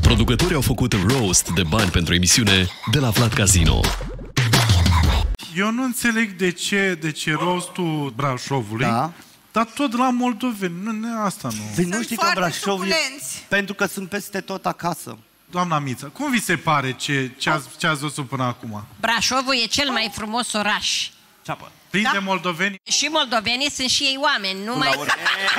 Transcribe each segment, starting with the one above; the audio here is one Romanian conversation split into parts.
Producătorii au făcut roast de bani pentru emisiune de la Vlad Casino. Eu nu înțeleg de ce roastul Brașovului, dar tot la moldoveni. Asta nu. Nu știi că Brașov e... Pentru că sunt peste tot acasă. Doamna Miță, cum vi se pare ce ați văzut până acum? Brașovul e cel mai frumos oraș. Ceapă. Plin de moldoveni? Și moldovenii sunt și ei oameni, numai că...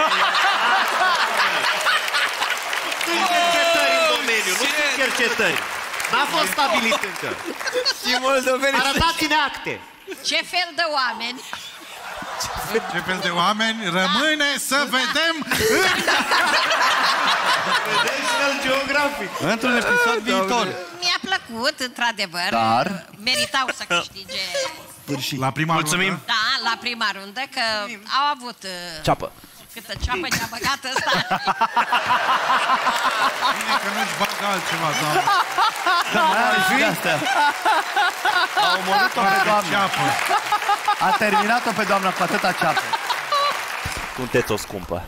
Sunt cercetări în domeniu, nu sunt cercetări. N-a fost stabilit încă. Și moldovenii... Arătați-ne acte. Ce fel de oameni? Ce fel de oameni? Rămâne să vedem Vedeți-l geografic. Într-un episod viitor. Mi-a plăcut, într-adevăr. Dar? Meritau să câștige. la prima rundă. Da, la prima rundă, că au avut... Ceapă. Câtă ceapă ne-a băgat ăsta. Bine că nu-și bagă altceva, doamne. A omorât-o pe doamna. Ceapă. A terminat-o pe doamna cu atâta ceapă. Sunteți o scumpă.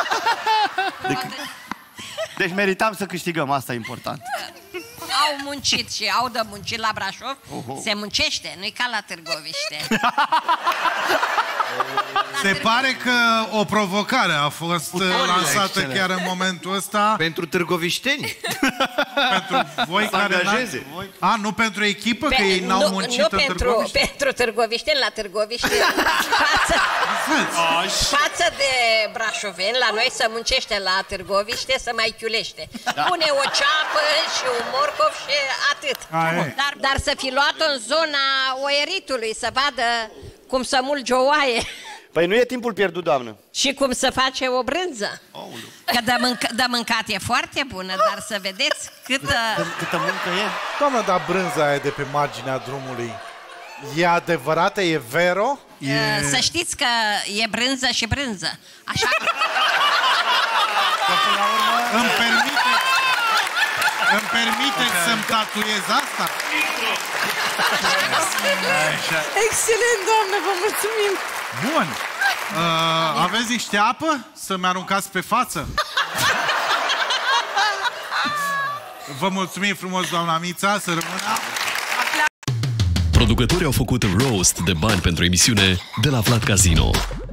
Deci meritam să câștigăm, asta e important. Au muncit și au de muncit la Brașov. Se muncește, nu-i ca la Târgoviște. Se pare că o provocare a fost lansată chiar în momentul ăsta. Pentru târgovișteni? Pentru voi care nu pentru echipă, că ei n-au muncit în Târgoviște? Pentru Târgovișteni, la Târgoviște. Față de brașoveni, la noi se muncește la Târgoviște, se mai chiulește. Pune o ceapă și un morcov și atât. Dar să fi luat-o în zona oieritului, să vadă cum să mulge o oaie. Păi nu e timpul pierdut, doamnă. Și cum să face o brânză. Că de mâncat e foarte bună, dar să vedeți câtă muncă e. Doamnă, dar brânza aia de pe marginea drumului e adevărată? E vero? Să știți că e brânză și brânză. Așa că... Îmi permiteți să-mi tatuez asta? Excelent, doamne, vă mulțumim! Bun! Aveți niște apă? Să-mi aruncați pe față? Vă mulțumim frumos, doamna Mița, să rămână! Producătorii au făcut roast de bani pentru emisiune de la Vlad Casino.